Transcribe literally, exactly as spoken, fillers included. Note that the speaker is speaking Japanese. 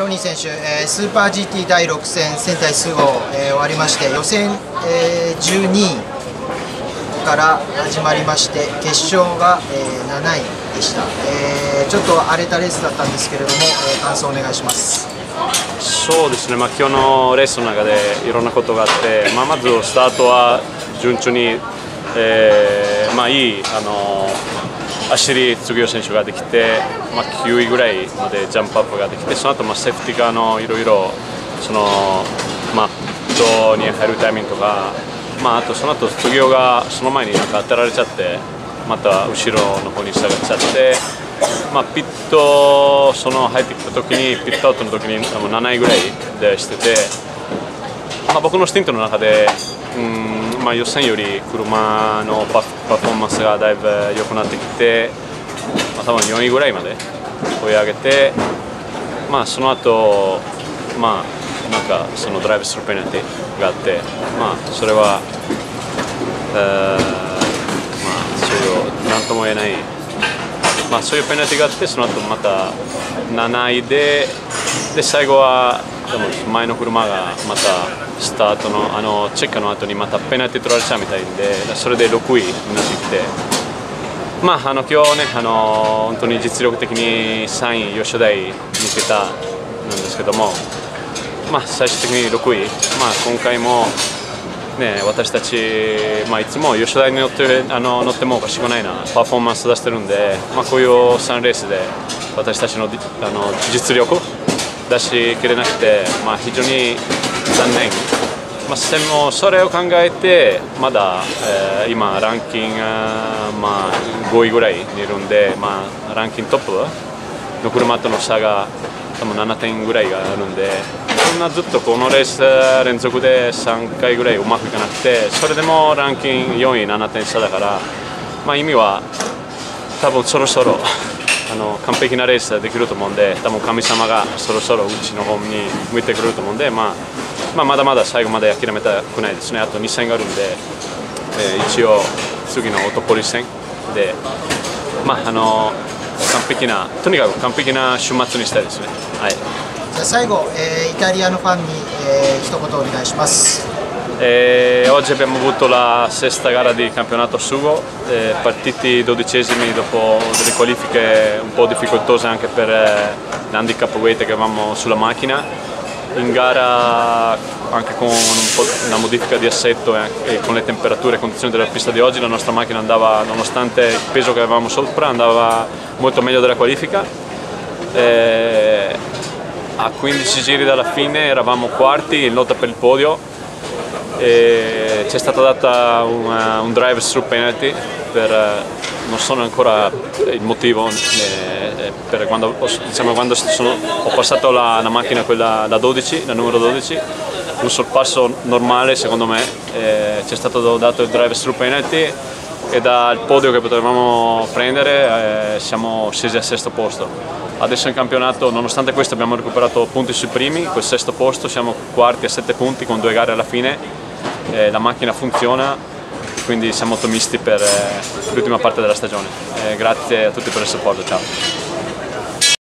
ロニー選手、えー、スーパー ジーティー だいろく戦、仙台スゴ、えー、終わりまして、予選、えー、じゅうにいから始まりまして、決勝が、えー、なないでした、えー。ちょっと荒れたレースだったんですけれども、えー、感想お願いします。 そうですね、まあ、今日のレースの中でいろんなことがあって、まあ、まずスタートは順調に、えーまあ、いいあの走り、次の選手ができて、まあ、きゅういぐらいまでジャンプアップができて、その後、まあセーフティーカーのいろいろその、まあ、ドに入るタイミングとか、まあ、あとその後次のがその前になんか当てられちゃって、また後ろの方に下がっちゃって。まあ、ピットその入ってきた時にピットアウトの時になないぐらいでしてて、まあ、僕のスティントの中で、うんまあ、予選より車のパフォーマンスがだいぶ良くなってきて、まあ、多分よんいぐらいまで追い上げて、まあ、その後、まあなんかそのドライブスルーペナルティがあって、まあ、それは、えーまあ、そういう何とも言えない。まあ、そういうペナルティがあって、その後またなないで、で最後はでも前の車がまたスタートのあのチェックの後にまたペナルティ取られちゃうみたいで、それでろくいになってきて、まあ、あの今日ねあの本当に実力的にさんい吉田に抜けたなんですけども、まあ、最終的にろくい、まあ、今回も。ね、私たち、まあ、いつも吉田に乗ってあの乗ってもおかしくないなパフォーマンス出してるんで、まあ、こういうさんレースで私たちの、あの実力出しきれなくて、まあ、非常に残念、まあ、でもそれを考えてまだ、えー、今ランキング、まあ、ごいぐらいにいるんで、まあ、ランキングトップの車との差が多分ななてんぐらいがあるんで。そんなずっとこのレース連続でさんかいぐらいうまくいかなくて、それでもランキングよんいななてん差だから、まあ、意味は多分そろそろあの完璧なレースができると思うんで、多分神様がそろそろうちの方に向いてくると思うんで、まあまあ、まだまだ最後まで諦めたくないですね。あとに戦があるんで、えー、一応次のオートポリス戦で、まあ、あの完璧なとにかく完璧な週末にしたいですね。はい。 じゃあ最後、eh,イタリアのファンに、eh, 一言お願いします。 Eh, oggi abbiamo avuto la sesta gara di campionato Sugo, eh, partiti dodicesimi dopo delle qualifiche un po' difficoltose anche per eh, l'handicap weight che avevamo sulla macchina. In gara anche con un po' una modifica di assetto e, e con le temperature e condizioni della pista di oggi la nostra macchina andava, nonostante il peso che avevamo sopra, andava molto meglio della qualifica. Eh, A quindici giri dalla fine eravamo quarti in lotta per il podio e ci è stata data una, un drive through penalty per, non so ancora il motivo, eh, per quando, diciamo, quando sono, ho passato la, la macchina quella da dodici, la numero dodici, un sorpasso normale secondo me, eh, ci è stato dato il drive through penalty e dal podio che potevamo prendere eh, siamo scesi al sesto posto. Adesso in campionato, nonostante questo, abbiamo recuperato punti sui primi, col sesto posto, siamo quarti a sette punti con due gare alla fine, eh, la macchina funziona, quindi siamo ottimisti per eh, l'ultima parte della stagione. Eh, grazie a tutti per il supporto, ciao!